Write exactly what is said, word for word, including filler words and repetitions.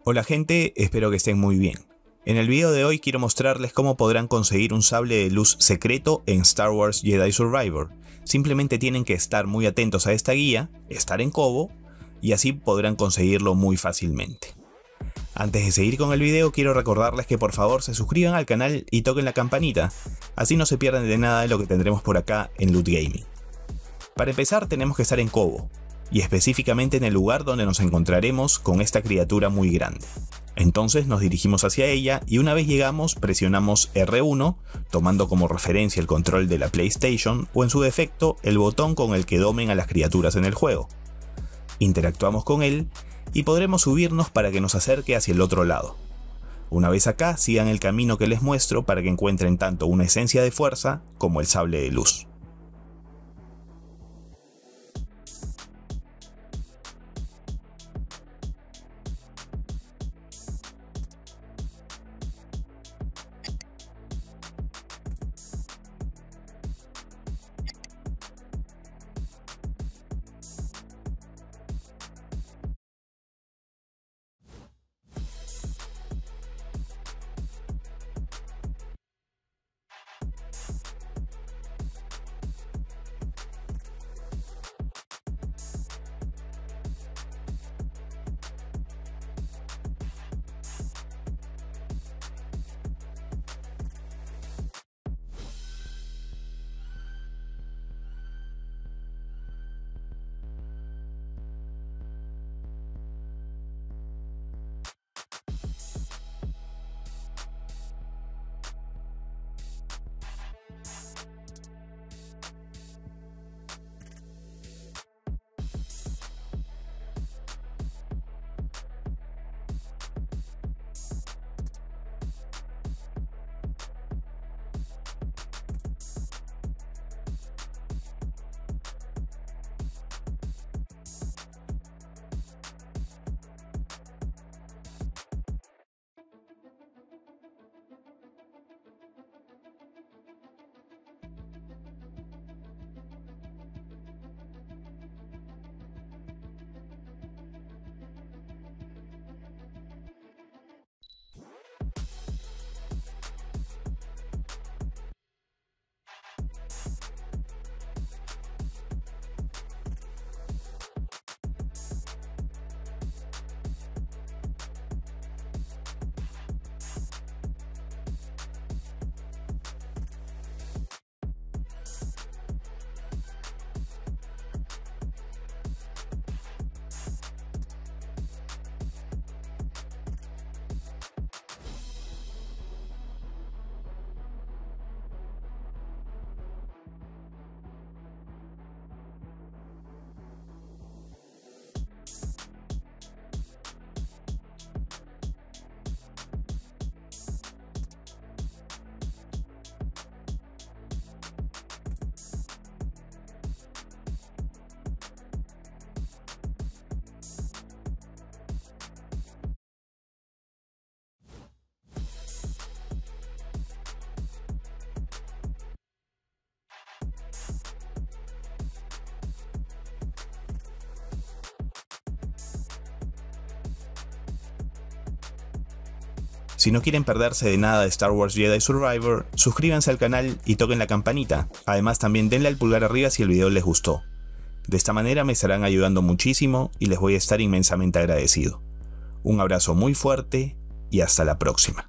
Hola gente, espero que estén muy bien. En el video de hoy quiero mostrarles cómo podrán conseguir un sable de luz secreto en Star Wars Jedi Survivor. Simplemente tienen que estar muy atentos a esta guía, estar en Koboh, y así podrán conseguirlo muy fácilmente. Antes de seguir con el video quiero recordarles que por favor se suscriban al canal y toquen la campanita, así no se pierden de nada de lo que tendremos por acá en Loot Gaming. Para empezar tenemos que estar en Koboh, y específicamente en el lugar donde nos encontraremos con esta criatura muy grande. Entonces nos dirigimos hacia ella y una vez llegamos presionamos erre uno, tomando como referencia el control de la PlayStation o en su defecto el botón con el que domen a las criaturas en el juego. Interactuamos con él y podremos subirnos para que nos acerque hacia el otro lado. Una vez acá sigan el camino que les muestro para que encuentren tanto una esencia de fuerza como el sable de luz. Si no quieren perderse de nada de Star Wars Jedi Survivor, suscríbanse al canal y toquen la campanita. Además también denle al pulgar arriba si el video les gustó. De esta manera me estarán ayudando muchísimo y les voy a estar inmensamente agradecido. Un abrazo muy fuerte y hasta la próxima.